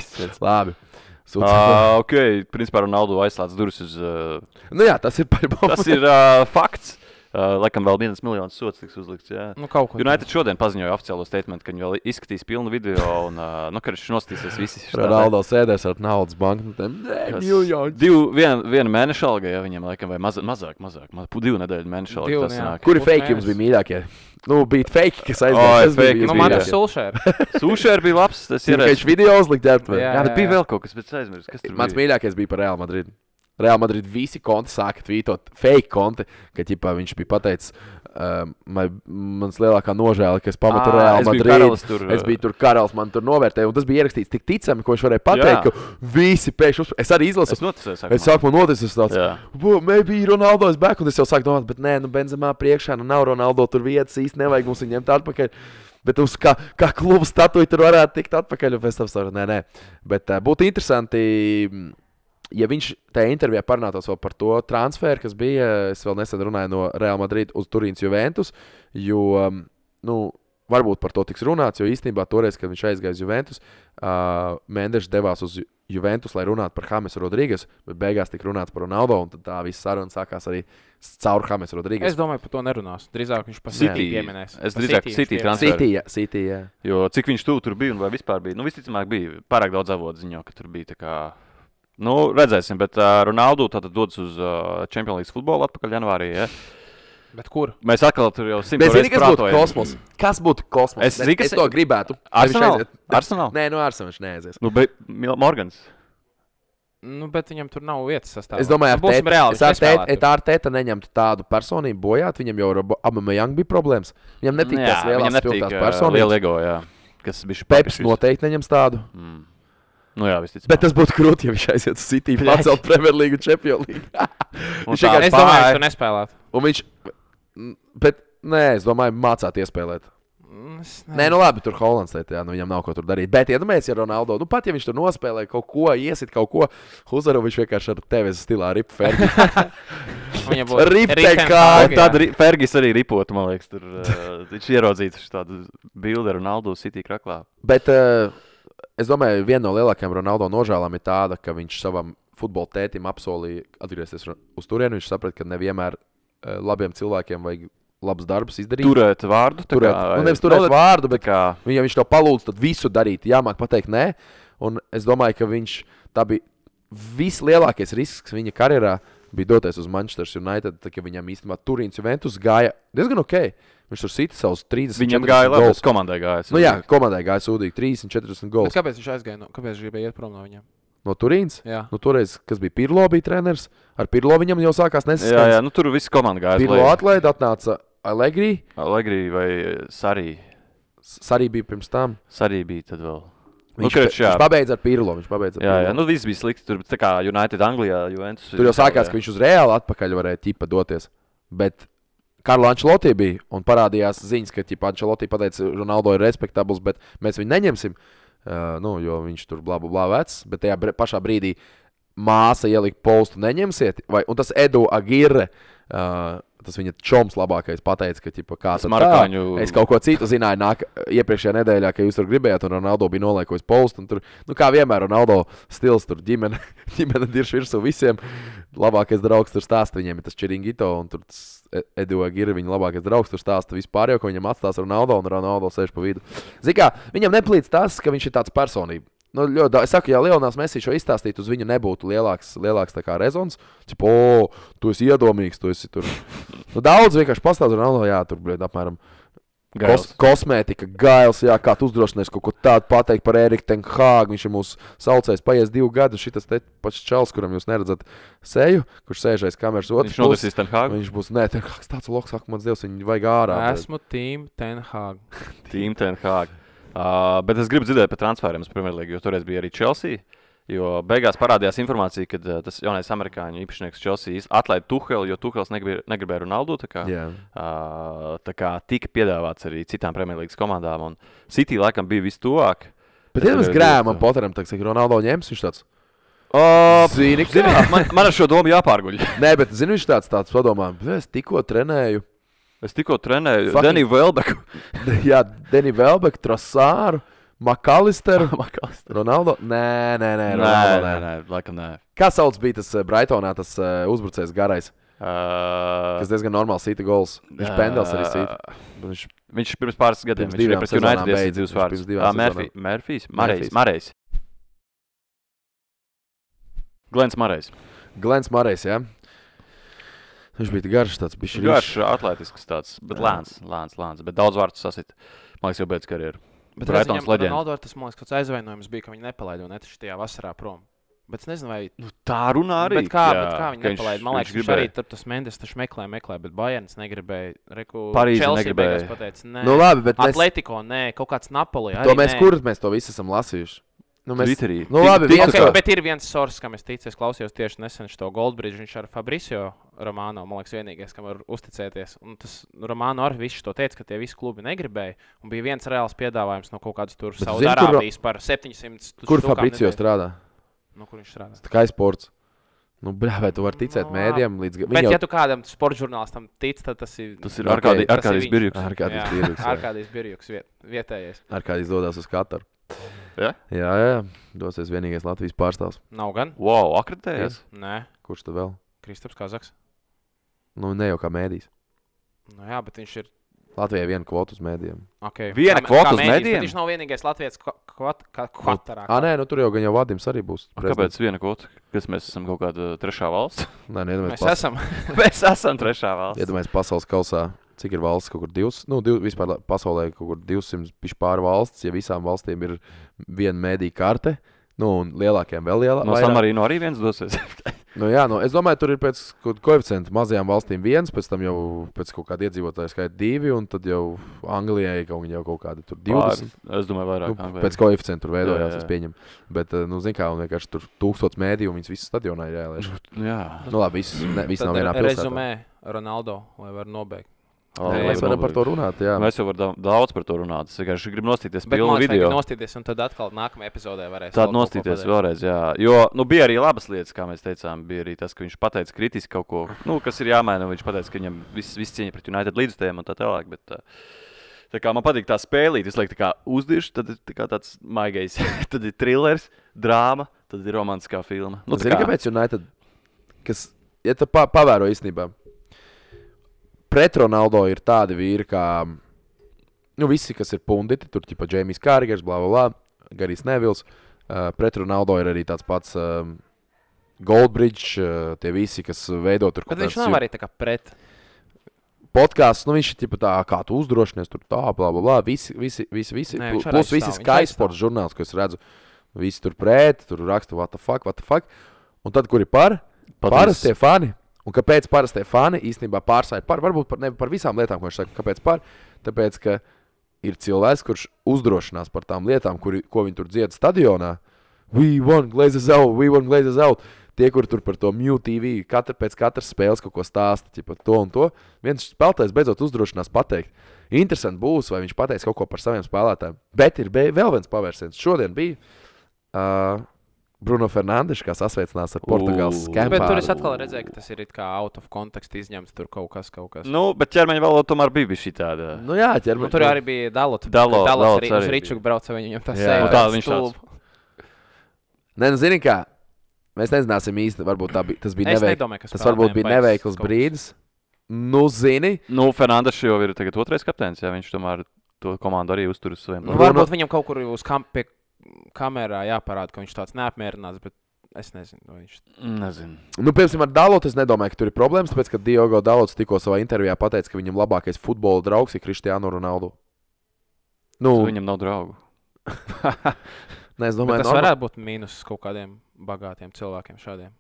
Labi. Sūdz. Uh, ok, principā Ronaldo aizslēdz durvis uz... Uh, Nu jā, tas ir par bombu. tas ir uh, fakts. Uh, laikam vēl viens miljonus sots tiks uzlikts, jā. Nu, kaut ko. United šodien paziņoja oficiālo statement, ka viņi vēl izskatīs pilnu video un, uh, nu, ka viņš nostīsies visi. Ronaldo sēdēs ar naudas banknotēm. Nē, miljoni. Divu, vien, viena mēneša alga, ja viņiem laikam, vai maz, mazāk, mazāk, mazāk, divu nedēļu mēneša alga. Divu, tas jā. sanāk. Kuri Būs fake jums mēnesis. bija mīļākie? Nu, bija fake, kas Oi, aizgāja. Tas fake, bija Nu, jūsu man ir mīļākie. Sulšēr. Sūšēr bija labs, tas Zinu, ir. ka viņš video uzlikt ģērbtuvē. Jā. Jā, bet bija vēl kaut kas, bet es aizmirsu, kas tur Mans bija. mīļākais bija par Real Madrid. Real Madrid visi konti sāka tvītot fake konti, ka ķipā viņš bija pateicis, um, mans lielākā nožēla, ka es pametu Ā, Real es biju Madrid. karalis tur, Es biju tur karalis, man tur novērtēja, un tas bija ierakstīts tik ticami, ko viņš varēja pateikt, Jā. ka visi pēkšņi uzspēj. Es arī izlasu. Es noticēju, Es sākumā noticis tāds, Jā. "Well, maybe Ronaldo is back, un es jau sāku domāt, bet nē, nu Benzemā priekšā, nu nav Ronaldo tur vietas, īsti nevajag mums viņu ņemt atpakaļ. Bet uz kā, kā klubu statuja tur varētu tikt atpakaļ, un pēc tam savu, nē, nē. Bet uh, būtu interesanti, ja viņš tajā intervijā parunātos vēl par to transferu, kas bija, es vēl nesen runāju no Real Madrid uz Turīnas Juventus, jo, um, nu, varbūt par to tiks runāts, jo īstenībā toreiz, kad viņš aizgāja uz Juventus, uh, Mendes devās uz Juventus, lai runātu par James Rodriguez, bet beigās tika runāts par Ronaldo, un tad tā visa saruna sākās arī caur James Rodriguez. Es domāju, par to nerunās. Drīzāk viņš pa City. City pieminēs. Es Pa drīzāk City City viņš transferu. City, jā, City, jā. Jo cik viņš tuvu tur bija un vai vispār bija, nu visticamāk bija pārāk daudz avotu ziņo, ka tur bija tā kā, nu redzēsim, bet uh, Ronaldo tātad dodas uz uh, Champions League futbolu atpakaļ janvārī, ja? Bet kur? Mēs atkal tur jau simt Bet zini, reizes kas būtu prātojam. kosmos? Kas būtu kosmos? Es zinu, kas- es to gribētu. Lai viņš Arsenal? aiziet- Arsenal? Nē, no Arsenal viņš neaizies. Nu, bet Mil- Morgans. Nu, bet viņam tur nav vietas sastāvā. Es domāju, nu, būsim reāli. ar tēti ar tēti neņemt tādu personību bojāt. Viņam jau ar Aubameyang bija problēmas. Viņam netīk Jā, tās lielās viņam nepatīk, spilgtās ā, personības. liela ego, jā. Kas bišķi Peps papišķis. noteikti neņems tādu. Mm. Nu jā, visticamāk. Bet tas būtu grūti, ja viņš aiziet uz City, pacelt Premier League un Champions League. Un Viņš tā- vienkārši Es domāju, pārēja. ka tu nespēlētu. Un viņš, bet nē, es domāju, mācāt iespēlēt. Mm, es Nē, nu labi, tur Holands teica, jā, nu viņam nav ko tur darīt. Bet iedomājieties, ja Ronaldo, nu pat ja viņš tur nospēlē kaut ko, iesit kaut ko, Huzaru viņš vienkārši ar tevis stilā rip Fergi. Viņam būtu Rip te Ten kā, Hag, jā. Tad ri- Fergis arī ripotu, man liekas, tur uh, viņš ieraudzīts tādu bildi ar Ronaldo City kraklā. Bet uh, es domāju, viena no lielākajām Ronaldo nožēlām ir tāda, ka viņš savam futbola tētim apsolīja atgriezties ru- uz turieni. Viņš saprata, ka nevienmēr uh, labiem cilvēkiem vajag labs darbs izdarīt. Turēt vārdu. tā turēt, kā- nu, nevis turēt Nu, vārdu, tā bet kā ja viņš to palūdz, tad visu darīt. Jāmāk pateikt nē. Un es domāju, ka viņš tā bija vislielākais risks viņa karjerā. Bija doties uz Manchester United, tad, kad viņam īstenībā Turīns Juventus gāja diezgan ok. Viņš tur sita savus trīsdesmit. viņam gāja labi, tas komandai gāja. Nu jā, komandai gāja sūdīgi trīsdesmit, četrdesmit Bet gols. kāpēc viņš aizgāja? No, kāpēc viņš gribēja iet prom no viņiem? No Turīnas. Jā. Nu, toreiz, kas bija Pirlo, bija treneris. Ar Pirlo viņam jau sākās jā, jā, nesaskaņas. nu tur viss komanda gāja. Pirlo atlaida, atnāca Allegri. Allegri vai Sarī. Sarī bija pirms tam. Sarī bija tad vēl. Nu, Viņš, krečs, jā. viņš pabeidza ar Pirlo. Viņš pabeidza ar Jā, jā, Pirlo. nu viss bija slikti. Tur tā kā United Anglijā, Juventus. Tur jau sākās, ka viņš uz Reāli atpakaļ varēja ķipa doties. Bet Karlo Ancelotti bija un parādījās ziņas, ka ķipa Ancelotti pateica, Ronaldo ir respektabls, bet mēs viņu neņemsim, uh, nu, jo viņš tur blā, blā, blā vecs. Bet tajā bre- pašā brīdī māsa ielika postu neņemsiet. Vai, un tas Edu Agirre, uh, tas viņa čoms labākais pateica, ka ķipa, kā Tas tad marokāņu- tā, es kaut ko citu zināju nāk, iepriekšējā nedēļā, ka jūs tur gribējāt, un Ronaldo bija noliekojis postu. un Tur, nu, kā vienmēr, Ronaldo stils tur ģimene, ģimene dirž virsū visiem. Labākais draugs tur stāsta, viņiem ir tas Chiringito, un tur tas Edu Agirre, viņa labākais draugs tur stāsta vispār, jo, ko viņam atstās Ronaldo, un Ronaldo sēž pa vidu. Zini kā, viņam neplīc tas, ka viņš ir tāds personība. Nu, ļoti, daudz- es saku, ja Lionels Messi šo izstāstītu, uz viņu nebūtu lielāks, lielāks tā kā rezons. Tipo, o, tu esi iedomīgs, tu esi tur. Nu, daudz vienkārši pastāv Ronaldo, jā, tur, bļed, apmēram. Kos, kosmētika, gails, jā, kā tu uzdrošinies kaut ko tādu pateikt par Eriku Ten Hāgu. Viņš ir mūsu saucējs, paies divu gadu. Šitas te pats čels, kuram jūs neredzat seju, kurš sēž aiz kameras otrs Viņš nodasīs Ten Hāgu. Viņš būs, nē, Ten Hāgs tāds loks, ak, mans dievs, viņu vajag ārā. Esmu Team Ten Hag. Team Ten Hag. Uh, bet es gribu dzirdēt par transferiem uz Premier League, jo toreiz bija arī Chelsea. Jo beigās parādījās informācija, ka uh, tas jaunais amerikāņu īpašnieks Chelsea iz- atlaida Tuhelu, jo Tuhels negribēja, negribēja Ronaldo. Tā kā, Jā. uh, tā kā tika piedāvāts arī citām Premier League komandām. Un City laikam bija vistuvāk. Bet, Es ja mēs gribēju grēmam būt, Potteram, tad, ka Ronaldo ņems, viņš tāds. Uh, Zini, zini, kā? man, man ar šo domu jāpārguļ. Nē, bet zini, viņš tāds tāds padomā, es tikko trenēju. Es tikko trenēju Fucking- Deniju Velbeku. Jā, Deni Velbeku, Trasāru, Makalisteru, Makalister. Ronaldo. Nē, nē, nē, Nē, Ronaldo, nē, nē. nē, laikam nē. Kā sauc bija tas eh, Brightonā, tas uh, uzbrucējs garais, Uh, kas diezgan normāls sita gols. Viņš ā, pendels arī sita. Bet Viņš Viņš pirms pāris gadiem Pirms viņš divām bija pret sezonām United iesīja beidza. divus Viņš vārdus. pirms divām Ā, Murphy, sezonām. Murphys, Marejs, Murphys. Marejs. Glens Marejs. Glens Marejs, jā. Viņš bija tik garš, tāds bišķi Garš, atletisks tāds, bet Jā. lēns, lēns, lēns, bet daudz vārtu sasit. Man liekas, jau beidz karjeru. Bet Brightons Brightons leģenda. Ronaldo tas, man liekas, kāds aizvainojums bija, ka viņi nepalaida un netaši tajā vasarā prom. Bet es nezinu, vai Nu, tā runā arī. Bet kā, jā, bet kā viņi ka nepalaida? Man liekas, viņš gribēja. arī tur tas Mendes taču meklē, meklē, bet Bayerns negribēja. Reku, Parīze Chelsea negribēja. beigās pateica, nē. Nu labi, bet mēs, Atletico, nē, kaut kāds Napoli. to mēs, kur mēs to visu esam lasījuši? Nu, mēs, Twitterī. nu Tik- labi, tik- viens Okay, to- bet ir viens source, kam es ticu, es klausījos tieši nesen šo Goldbridge, viņš ar Fabricio Romano, man liekas, vienīgais, kam var uzticēties. Un tas Romano arī viss to teica, ka tie visi klubi negribēja. Un bija viens reāls piedāvājums no kaut kādas tur Bet tu zini, kur- Saudārābijas par septiņsimt. Kur štukām Fabricio nedēļu. strādā? Nu, kur viņš strādā? Sky Sports. Nu, brā, vai tu vari ticēt Nu, mēdījiem līdz ga- Bet, Viņi ja tu kādam sporta žurnālistam tic, tad tas ir. Tas ir Ok, Arkādijs tas ir Arkādijs viņš. Birjuks. Arkādijs Jā, Birjuks, jā. Arkādijs Birjuks viet, vietējais. Ar kādīs dodas uz Kataru. Ja? Jā, jā, dosies vienīgais Latvijas pārstāvs. Nav gan? Wow, akreditējies. Nē, Kurš tad vēl? Kristaps Kazaks. Nu, ne jau kā mēdīs. Nu, jā, bet viņš ir. Latvijai viena kvota uz mēdījiem. Okay. Viena Kā- kvota kā uz mēdījis, bet medijiem? Viņš nav vienīgais Latvijas kvatarā. Ah, nē, nu tur jau gan jau Vadims arī būs. A, Kāpēc viena kvota? Kas mēs esam kaut kāda trešā valsts? Nē, nedomājies. Mēs esam. mēs esam trešā valsts. Iedomājieties, pasaules kausā, cik ir valsts, kaut kur divas, nu, div, vispār la- pasaulē kaut kur divsimt pišķi pāri valsts, ja visām valstīm ir viena mēdīja karte. Nu, un lielākiem vēl lielākiem. No San Marino arī viens dosies. Nu, jā, nu, es domāju, tur ir pēc koeficienta mazajām valstīm viens, pēc tam jau pēc kaut kāda iedzīvotāja skaita divi, un tad jau Anglijai kaut, jau kaut kāda tur divdesmit. Pār, es domāju, vairāk. Nu, pēc koeficienta tur veidojās, jā, jā. es pieņemu. Bet, nu, zin kā, un vienkārši tur tūkstots mēdīju, un viņas visas stadionā ir jāielaiž. Jā. Nu, labi, viss, ne, viss nav Tad vienā pilsētā. rezumē Ronaldo, lai var nobeigt. O, Nē, mēs varam par to runāt, jā. Mēs jau varam daudz par to runāt. Es vienkārši gribu nostīties Bet pilnu man video. liekas, nostīties, un tad atkal nākamajā epizodē varēs. Tāda vēl kaut ko nostīties pateikt. vēlreiz, jā. Jo, nu, bija arī labas lietas, kā mēs teicām. Bija arī tas, ka viņš pateica kritiski kaut ko, nu, kas ir jāmaina. Viņš pateica, ka viņam viss, viss cieņa pret United līdzstājiem un tā tālāk. Bet, tā kā man patīk tā spēlīt, visu laiku tā kā uzdirš, tad ir tā kā tāds maigais. Tad ir thrillers, drāma, tad ir romantiskā filma. Nu, tā Zini, kā- kāpēc United, kas, ja tu pa, pavēro īstenībā, pret Ronaldo ir tādi vīri, kā, nu, visi, kas ir punditi, tur, tipa, Džeimijs Kārgers, blā, blā, blā, Garijs Nevils, uh, pret Ronaldo ir arī tāds pats um, Goldbridge, uh, tie visi, kas veido tur Bet viņš nav arī tā kā pret. podkāsts, nu, viņš ir tipa tā, kā tu uzdrošinies, tur tā, blā, blā, blā, visi, visi, visi, visi, Nē, pl- viņš arī plus visi aizstāv, viņš Sky aizstāv. Sports žurnāls, ko es redzu, visi tur pret, tur raksta, what the fuck, what the fuck, un tad, kur ir par, Pat parastie fani, un kāpēc parastie fani īstenībā pārstāja par, varbūt par, ne par visām lietām, ko viņš saka, kāpēc par, tāpēc, ka ir cilvēks, kurš uzdrošinās par tām lietām, kuri, ko viņi tur dzied stadionā, we want Glazers out, we want Glazers out, tie, kur tur par to Mew T V, katra, pēc katras spēles kaut ko stāsta, ķipa, to un to, viens spēlētājs beidzot uzdrošinās pateikt. Interesanti būs, vai viņš pateiks kaut ko par saviem spēlētājiem, bet ir be, vēl viens pavērsiens. Šodien bija uh, Bruno Fernandes, kā sasveicinās ar Portugāles Ū. skempāru. Bet tur es atkal redzēju, ka tas ir it kā out of context izņemts tur kaut kas, kaut kas. Nu, bet ķermeņa valoda tomēr bija šī tāda. Nu jā, ķermeņa. Nu, tur arī bija Dalot. Dalo- Dalots Dalots arī arī uz bija. Ričuku brauca, viņam tas Jā. seja. Nu, tā pēc viņš tāds. stulba. Nē, nu zini kā, mēs nezināsim īsti, varbūt tā bija, tas bija Es neveik... nedomāju, ka tas varbūt spēlētājiem bija baigs neveikls kaut kas. brīdis. Nu, zini, Nu, Fernandes jau ir tagad otrais kapteinis, jā, viņš tomēr to komandu arī uztur uz saviem. Nu, Bruno- varbūt viņam kaut kur uz kam pie kamerā jāparāda, ka viņš tāds neapmierināts, bet es nezinu, vai viņš... Nezinu. nu, piemēram, ar Dalotu es nedomāju, ka tur ir problēmas, tāpēc, ka Diogo Dalots tikko savā intervijā pateica, ka viņam labākais futbola draugs ir Cristiano Ronaldo. Nu, Nu. Viņam nav draugu. ne, es Bet domāju, tas norma- varētu būt mīnus kaut kādiem bagātiem cilvēkiem šādiem.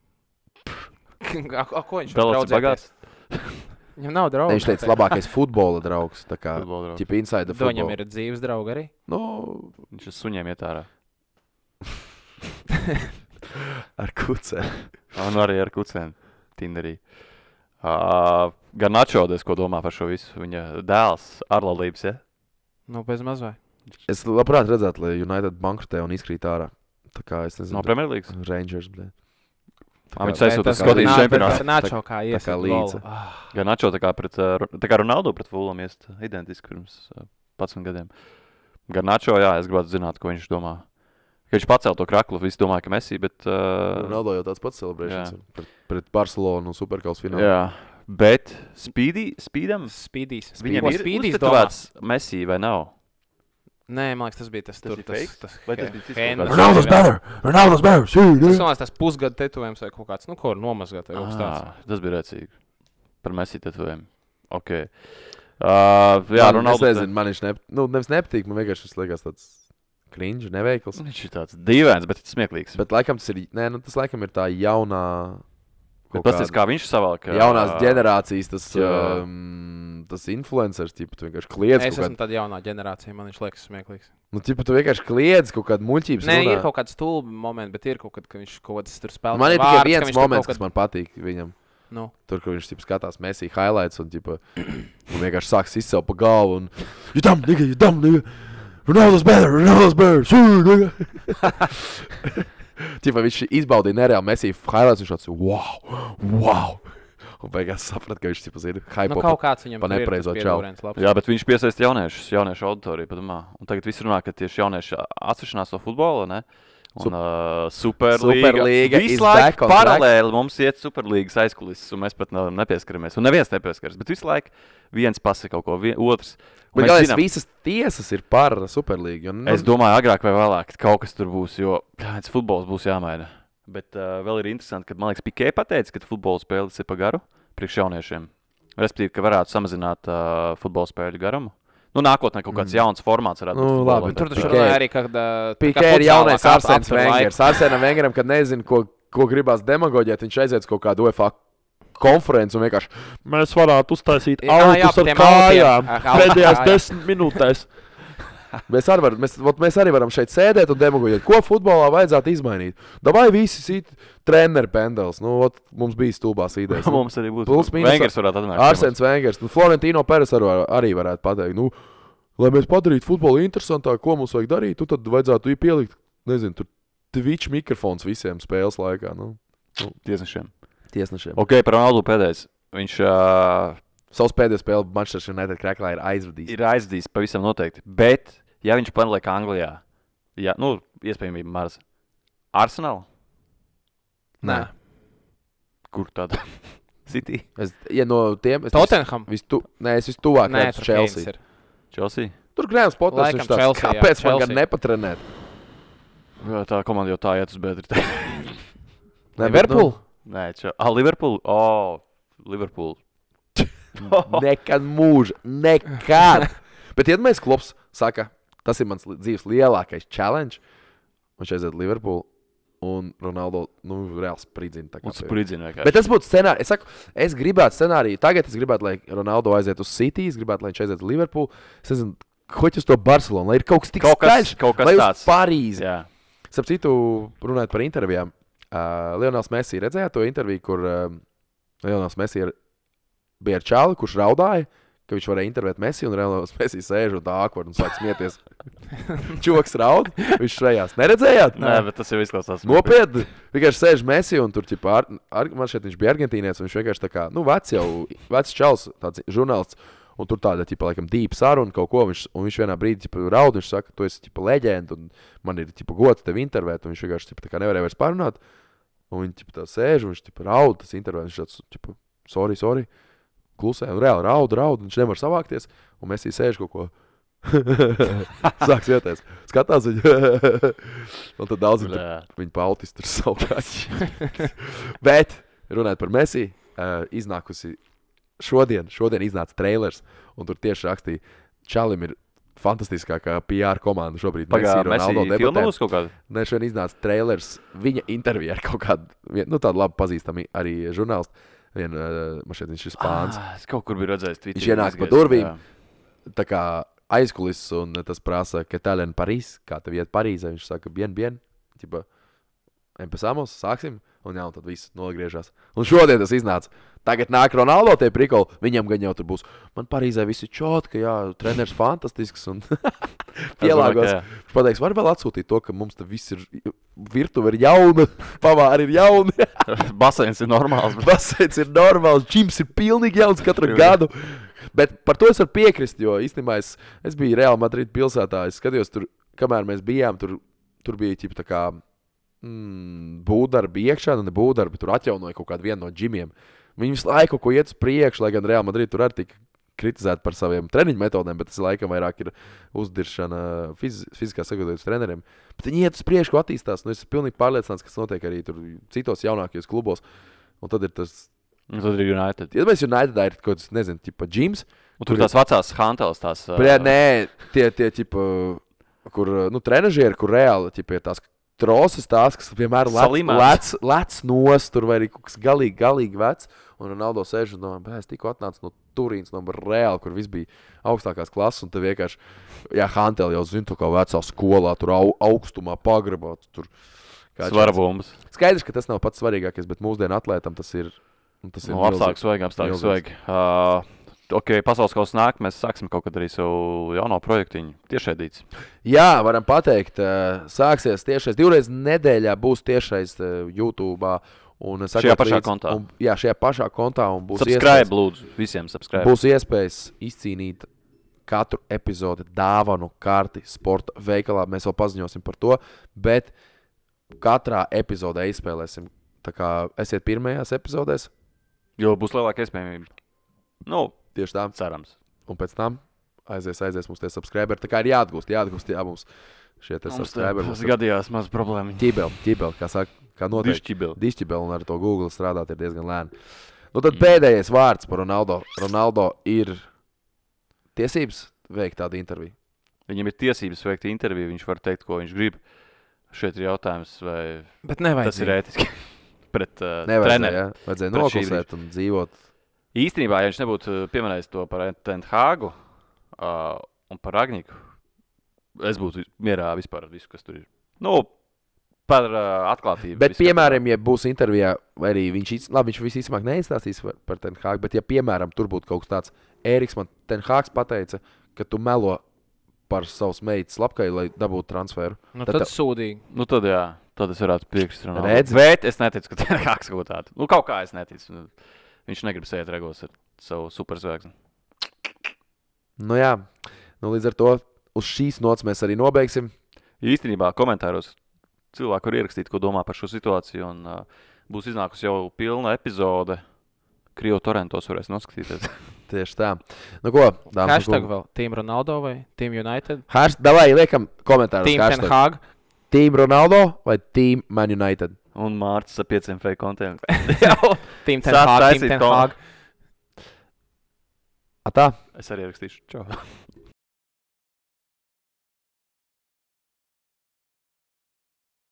a, a, ko viņš Dalots ir bagāts? Viņam nav draugu. Ne, viņš teica, labākais futbola draugs. Tā kā Futbola draugs. ķipa inside To viņam futbola. ir dzīves draugi arī. Nu, Viņš ir suņiem iet ārā. ar kucēm. Un arī ar kucēm. Tinderī. Uh, gan Načodes, ko domā par šo visu. Viņa dēls, ārlaulības, ja? Nu, bez mazvai. Es labprāt redzētu, lai United bankrotē un izkrīt ārā. Tā kā es nezinu. No Premjerlīgas. Rangers, blē. Ah, viņš kā- aizsūta tā uz kā Skotijas Nā- čempionātu. Načo kā tā iesaka kā golu. līdzi. Ah, Gan Načo tā kā pret, uh, tā kā Ronaldo pret Fulham iest identiski pirms uh, padsmit gadiem. Gan Načo, jā, es gribētu zināt, ko viņš domā. Ka viņš pacēla to kraklu, visi domāja, ka Messi, bet... Uh, Ronaldo jau tāds pats celebrēšanas jā. ir pret, pret Barcelonu Superkals finālu. jā, bet Speedy, Speedam, Spīdīs. viņam Ko ir Spīdīs domā? uztetovēts Messi vai nav? Nē, man liekas, tas bija tas Tas tur. ir Tas, fakes? tas, Vai tas bija cits kaut Henry- kāds? Ronaldo's better! Ronaldo's better! Tas, Shoot! man liekas, tas pusgadu tetovējums vai kaut kāds, nu, ko var nomazgāt vai kaut kas tāds. Ah, tas bija rēcīgi. Par Messi tetovējumu. Ok. Uh, jā, man, Ronaldo. es nezinu, man viņš ne, nu, nevis nepatīk, man vienkārši tas liekas tāds cringe, neveikls. Viņš ir tāds dīvains, bet smieklīgs. Bet laikam tas ir, nē, nu, tas laikam ir tā jaunā, Bet kaut pasties, kā viņš savalk. ā, jaunās ģenerācijas, tas, jā. um, tas influencers, tipa, tu vienkārši kliedz Es kaut esmu kādu, tāda jaunā ģenerācija, man viņš liekas smieklīgs. nu, tipa, tu vienkārši kliedz kaut kādu muļķības Nē, runā. ir kaut kāds stulbi momenti, bet ir kaut kad, ka viņš kaut kāds tur spēlē. Man ir tikai vārdus, ka viens viņš tur moments, kaut kas man patīk viņam. Nu, Tur, kur viņš tipa, skatās Messi highlights un, tipa, un vienkārši sāks izcelt pa galvu un you dumb, nigga, you dumb, nigga. Ronaldo's better, Ronaldo's better, shoot, nigga. Tipa, viņš izbaudīja nereāli Messi highlights, viņš tāds, wow, wow. Un beigās saprat, ka viņš, tipa, zina, nu hypo. kaut kāds viņam pa tur ir tas nepareizo čalu. piedūriens labs. Jā, bet viņš piesaista jauniešus, jauniešu auditoriju, padomā. Un tagad viss runā, ka tieši jaunieši atsevišķinās no futbola, ne? Un Sup- uh, Superlīga. Superlīga is Visu laiku back on track. paralēli mums iet Superlīgas aizkulises, un mēs pat ne- nepieskaramies. Un neviens nepieskaras, bet visu laiku viens pasaka kaut ko, vien, otrs. Un Bet mēs galvenais, zinām- visas tiesas ir par Superlīgu. jo, nu, Es domāju, agrāk vai vēlāk kaut kas tur būs, jo pēc futbols būs jāmaina. Bet uh, vēl ir interesanti, ka, man liekas, Pikē pateica, ka futbola spēles ir pa garu priekš jauniešiem. Respektīvi, ka varētu samazināt uh, futbola spēļu garumu. Nu, nākotnē kaut kāds jauns formāts varētu būt. Nu, labi, Tur taču Pikē- runāja arī, kad Pikē ir jaunais Arsēns Vengers. Arsēnam Vengeram, kad nezinu, ko, ko gribās demagoģēt, viņš aiziet uz kaut kādu U E F A konferenci un vienkārši mēs varētu uztaisīt Jā, jā, autus par ar tiem autiem. kājām Ah, aut- pēdējās kājām. desmit minūtēs. Mēs arī, var, mēs, vot mēs arī varam šeit sēdēt un demagoģēt, ko futbolā vajadzētu izmainīt. Davai visi sit treneru pendels. Nu, ot, mums bija stulbās idejas. Nu, Mums arī būtu. Plus mīnus Vengers varētu atnākt. Arsēns Vengers. Nu, Florentino Peres arī, arī varētu pateikt. Nu, lai mēs padarītu futbolu interesantāku, ko mums vajag darīt, tad vajadzētu pielikt, nezinu, tur Twitch mikrofons visiem spēles laikā. Nu, Tiesnešiem. tiesnešiem. Ok, par Ronaldu pēdējais. Viņš uh, Savs pēdējais spēle Manchester United krēklā ir aizvadījis. ir aizdījis pavisam noteikti. Bet, ja viņš paliek Anglijā, ja, nu, iespējamība maz. Arsenal? Nē. Kur tāda? City? Es, ja no tiem, es Tottenham. vis, tu, nē, es vistuvāk Nē, redzu tur Chelsea. Keins ir. Chelsea? Tur Grēms Potters, Laikam viņš tāds, Chelsea, jā, kāpēc man gan Chelsea. nepatrenēt? Jā, tā komanda jau tā iet uz bedri. Nē, bet, Liverpool? Nē, čia. Ah, Liverpool? O, oh, Liverpool. Nu, nekad mūža, nekad. Bet iedomājies, Klops saka, tas ir mans li- dzīves lielākais challenge. Viņš aiziet Liverpool un Ronaldo, nu, reāli spridzina. tā kā Un pie- spridzina vienkārši. Bet tas būtu scenārijs. Es saku, es gribētu scenāriju. Tagad es gribētu, lai Ronaldo aiziet uz City, es gribētu, lai viņš aiziet uz Liverpool. Es nezinu, hoķi uz to Barcelonu, lai ir kaut kas tik Kaut kas- skaļš, kaut kas lai uz tāds. Parīzi. Jā. Starp citu, runājot par intervijām, uh, Lionels Messi redzēja to interviju, kur uh, Lionels Messi ir, bija ar čāli, kurš raudāja, ka viņš varēja intervēt Messi, un Lionels Messi sēž un tā akvard un sāk smieties. Čoks raud, viņš šajās. Neredzējāt? Nē, bet tas jau izklausās. Nopietni. Vienkārši sēž Messi, un tur, ķipa, ar, ar, man šeit viņš bija argentīnietis, un viņš vienkārši tā kā, nu, vecs jau, vecs čals, tāds žurnālists, un tur tāda, ķipa, laikam, dīpa saruna kaut ko, viņš, un viņš vienā brīdī, ķipa, raud, viņš saka, tu esi, ķipa, leģenda, un man ir, ķipa, gods tevi intervēt, un viņš vienkārši, ķipa, tā kā nevarēja vairs parunāt, un viņi, ķipa, tā sēž, un viņš, ķipa, raud, tas intervēt, viņš tāds, ķipa, sorry, sorry, klusē, un reāli raud, raud, un viņš nevar savākties, un Messi sēž kaut ko, sāk sieties, skatās viņu, un tad daudz viņi, Jā. viņi pa autistu tur saukās. Bet, runājot par Messi, uh, iznākusi šodien, šodien iznāca trailers, un tur tieši rakstīja, Čalim ir fantastiskākā P R komanda šobrīd. Pagā, Messi, Ronaldo Messi filmā debatē. uz kaut kādu? Nē, šodien iznāca trailers viņa intervijā ar kaut kādu, vien- nu tādu labi pazīstamu arī žurnālistu. Vien, uh, man šeit viņš ir spāns. Ah, es kaut kur biju redzējis. Twitterī, Viņš ienāk pa izgājis, durvīm. jā. Tā kā aizkulis, un tas prasa, ka Telen París, kā tev iet Parīzē, viņš saka, bien, bien, ķipa, empezamos, sāksim, un jā, un tad viss nogriežās. Un šodien tas iznāca. Tagad nāk Ronaldo tie prikoli, viņam gan jau tur būs. Man Parīzē viss ir čot, ka jā, treneris fantastisks, un pielāgos. Es domāju, ka jā. Viņš pateiks, var vēl atsūtīt to, ka mums te viss ir, virtuve ir jauna, pavāri ir jauni, Baseins ir normāls. Bet... baseins ir normāls, džims ir pilnīgi jauns katru gadu. Bet par to es varu piekrist, jo īstenībā es, es biju Real Madrid pilsētā, es skatījos tur, kamēr mēs bijām, tur, tur bija ķip tā kā mm, būdarbi iekšā, nu ne būdarbi, tur atjaunoja kaut kādu vienu no džimiem. Viņi visu laiku kaut ko iet uz priekšu, lai gan Real Madrid tur arī tika kritizēti par saviem treniņu metodēm, bet tas laikam vairāk ir uzdiršana fiz, fiziskā sagatavoties treneriem. Bet viņi iet uz priekšu, attīstās, un es esmu pilnīgi pārliecināts, kas notiek arī tur citos jaunākajos klubos. Un tad ir tas, Un tad ir United. ja mēs Unitedā ir kaut kāds, nezinu, tipa džims, Un tur tās vecās Hanteles, tās... Bļā, nē, tie, tie tipa, kur, nu, trenažieri, kur reāli, tipa, ir tās troses tās, kas vienmēr lec, Salimēts. lec, lec nos, tur vai arī kaut kas galīgi, galīgi vecs, un Ronaldo sēž un domā, bļā, es tikko atnācu no Turīnas, no Reāla, kur viss bija augstākās klases, un te vienkārši, jā, Hanteli jau zina, to kā vecā skolā, tur au, augstumā pagrabā, tur. kā Svarabumbas. Skaidrs, ka tas nav pats svarīgākais, bet mūsdienu atlētam tas ir, un tas ir Nu, apstākļus vajag, apstākļus milzīgs. vajag. Uh, ok, pasaules kausa nāk, mēs sāksim kaut kad arī savu jauno projektiņu. Tiešraidīts. Jā, varam pateikt, ā, sāksies tiešais. Divreiz nedēļā būs tiešais ā, YouTube. Un Šajā pašā kontā. Un, jā, šajā pašā kontā. Un būs Subscribe, iespējas, lūdzu. Visiem subscribe. būs iespējas izcīnīt katru epizodi dāvanu karti sporta veikalā. Mēs vēl paziņosim par to, bet katrā epizodē izspēlēsim. Tā kā esiet pirmajās epizodēs, Jo būs lielāka iespējamība. Nu, tieši tā. cerams. Un pēc tam aizies, aizies mums tie subscriberi. Tā kā ir jāatgūst, jāatgūst, jā, mums šie te Mums subscriberi. tas gadījās maz problēma. Ķibeli, ķibeli, kā saka, kā noteikti. Dišķibili. Dišķibeli un ar to Google strādāt ir diezgan lēni. Nu tad pēdējais vārds par Ronaldo. Ronaldo ir tiesības veikt tādu interviju. Viņam ir tiesības veikt interviju, viņš var teikt, ko viņš grib. Šeit ir jautājums, vai Bet nevajag. tas ir ētiski pret uh, Nevajadzēja, treneri. ja? Vajadzēja Pret šī noklusēt un dzīvot. Īstenībā, ja viņš nebūtu pieminējis to par Ten Hāgu uh, un par Ragniku, es būtu mierā vispār ar visu, kas tur ir. Nu, par uh, atklātību. Bet, visu, piemēram, ja būs intervijā, vai arī viņš, iz- labi, viņš visīsmāk neizstāstīs par, par Ten Hāgu, bet, ja, piemēram, tur būtu kaut kas tāds, Ēriks man Ten Hāgs pateica, ka tu melo par savus meitas labkailu, lai dabūtu transferu. Nu, Tad tad tā- sūdīgi. Nu, tad, jā, tad es varētu piekrist Ronaldo. Redzi? Bet es neticu, ka Ten Hāgs kaut tādu. Nu, kaut kā es neticu. Nu, Viņš negrib sēt regos ar savu superzvēgsni. Nu jā, nu, līdz ar to uz šīs nots mēs arī nobeigsim. Īstenībā komentāros cilvēki var ierakstīt, ko domā par šo situāciju, un uh, būs iznākusi jau pilna epizode. Krievu torentos varēs noskatīties. Tieši tā. Nu ko, dāmas Hashtag vēl. Team Ronaldo vai Team United? Hashtag, davai, liekam komentāros. Team Ten hashtag. Hag. Team Ronaldo vai Team Man United? Un Mārcis ar pieciem fake kontiem. Team Ten Sāc Hag. taisīt Team Ten ko- Hag. A tā? Es arī ierakstīšu. Čau.